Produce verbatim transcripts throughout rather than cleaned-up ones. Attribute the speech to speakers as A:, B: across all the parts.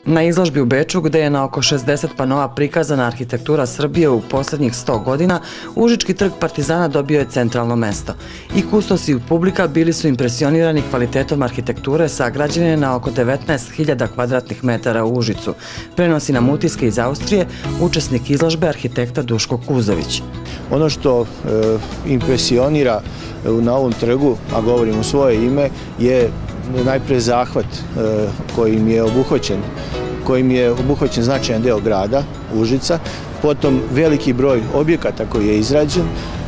A: Na izložbi u Beču, gde je na oko šezdeset panoa prikazana arhitektura Srbije u poslednjih sto godina, Užički trg Partizana dobio je centralno mesto. I kustosi i publika bili su impresionirani kvalitetom arhitekture sagrađene na oko devetnaest hiljada kvadratnih metara u Užicu, prenosi nam utiske iz Austrije učesnik izložbe arhitekta Duško Kuzović.
B: Ono što e, impresionira na ovom trgu, a govorim u svoje ime, je najpre zahvat e, kojim je obuhvaćen, kojim je obuhvaćen značajan deo grada, Užica, potom veliki broj objekata koji je izrađen,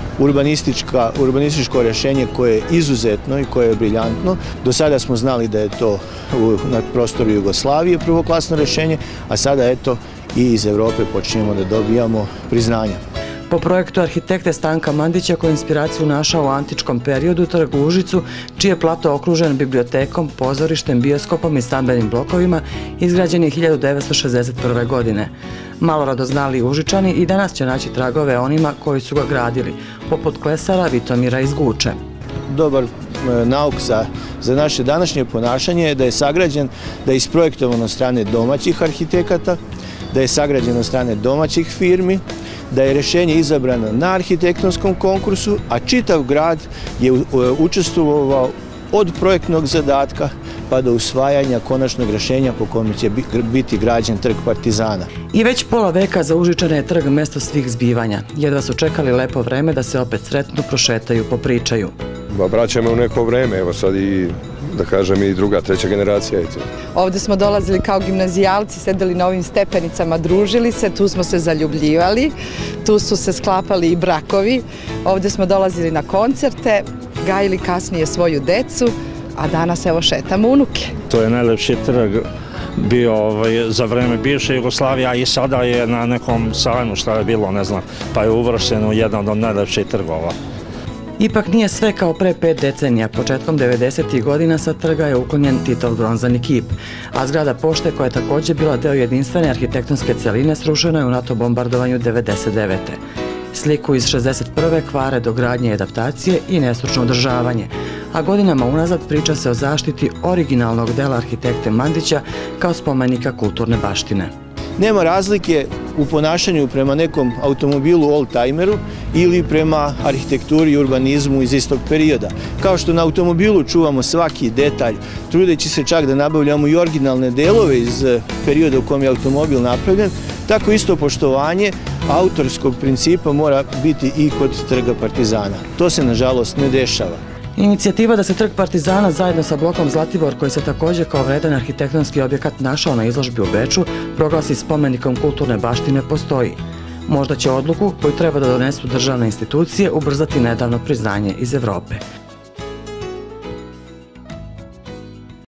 B: urbanističko rješenje koje je izuzetno i koje je briljantno. Do sada smo znali da je to u, na prostoru Jugoslavije prvoklasno rješenje, a sada eto i iz Evrope počinjemo da dobijamo priznanja.
A: Po projektu arhitekte Stanka Mandića, koji je inspiraciju našao u antičkom periodu, trg u Užicu, čiji je plato okružen bibliotekom, pozorištem, bioskopom i stambenim blokovima, izgrađen je hiljadu devetsto šezdeset prve. godine. Malo radoznali Užičani i danas će naći tragove onima koji su ga gradili, poput klesara Vitomira iz Guče.
B: Dobar nauk za, za naše današnje ponašanje je da je sagrađen, da je isprojektovan od strane domaćih arhitekata, da je sagrađen od strane domaćih firmi, da je rješenje izabrano na arhitektonskom konkursu, a čitav grad je učestvovao od projektnog zadatka pa do usvajanja konačnog rješenja po kojem će biti građen trg Partizana.
A: I već pola veka za Užičane je trg mesto svih zbivanja. Jedva su čekali lepo vreme da se opet sretnu, prošetaju, popričaju.
C: Vraćamo u neko vreme, evo sad i da kažem i druga, treća generacija.
D: Ovde smo dolazili kao gimnazijalci, sedeli na ovim stepenicama, družili se, tu smo se zaljubljivali, tu su se sklapali i brakovi, ovde smo dolazili na koncerte, gajili kasnije svoju decu, a danas evo šetamo unuke.
E: To je najlepši trg bio ovaj, za vreme bivše Jugoslavije, a i sada je na nekom sajmu šta je bilo, ne znam, pa je uvršten u jedan od najlepših trgova.
A: Ipak nije sve kao pre pet decenija. Početkom devedesetih godina sa trga je uklonjen Titov bronzani kip, a zgrada pošte, koja je također bila deo jedinstvene arhitektonske celine, srušena je u NATO bombardovanju devedeset devete. Sliku iz šezdeset prve kvare dogradnje i adaptacije i nestručno održavanje, a godinama unazad priča se o zaštiti originalnog dela arhitekte Mandića kao spomenika kulturne baštine.
B: Nema razlike u ponašanju prema nekom automobilu oldtimeru ili prema arhitekturi i urbanizmu iz istog perioda. Kao što na automobilu čuvamo svaki detalj, trudeći se čak da nabavljamo i originalne delove iz perioda u kojem je automobil napravljen, tako isto poštovanje autorskog principa mora biti i kod trga Partizana. To se, nažalost, ne dešava.
A: Inicijativa da se trg Partizana zajedno sa blokom Zlatibor, koji se također kao vredan arhitektonski objekat našao na izložbi u Beču, proglasi spomenikom kulturne baštine, postoji. Možda će odluku, koju treba da donesu državne institucije, ubrzati nedavno priznanje iz Evrope.